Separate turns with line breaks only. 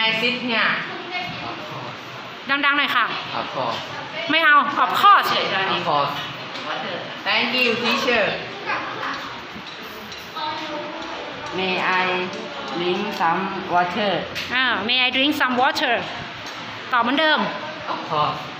sit here
ดังๆหน่อยค่ะ
of course
ไม่เอา of course
of course thank you teacher
May I drink some water?
May I drink some water ตอบเหมือนเดิม
of course